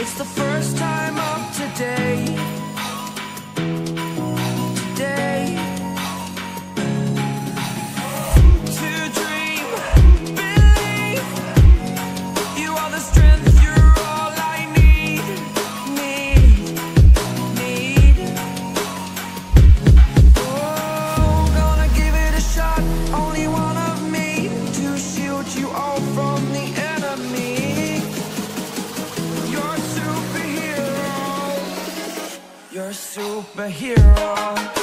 It's the first time of today. Today. To dream, believe. You are the strength, you're all I need. Oh, gonna give it a shot. Only one of me to shield you all from the enemy. You're a superhero. You're a superhero.